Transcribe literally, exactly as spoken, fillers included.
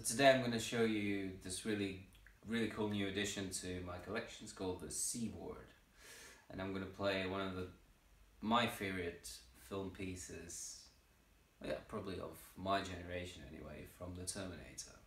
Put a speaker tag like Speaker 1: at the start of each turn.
Speaker 1: today I'm going to show you this really really cool new addition to my collection. It's called the seaboard, and I'm going to play one of the my favorite film pieces, yeah, probably of my generation anyway, from the Terminator.